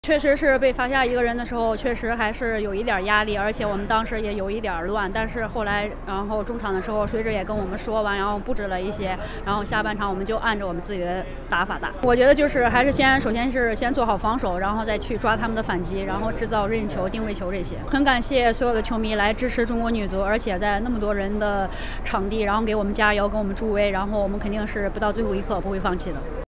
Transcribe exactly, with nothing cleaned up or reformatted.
确实是被罚下一个人的时候，确实还是有一点压力，而且我们当时也有一点乱。但是后来，然后中场的时候，水指也跟我们说完，然后布置了一些，然后下半场我们就按照我们自己的打法打。我觉得就是还是先，首先是先做好防守，然后再去抓他们的反击，然后制造任意球、定位球这些。很感谢所有的球迷来支持中国女足，而且在那么多人的场地，然后给我们加油，给我们助威，然后我们肯定是不到最后一刻不会放弃的。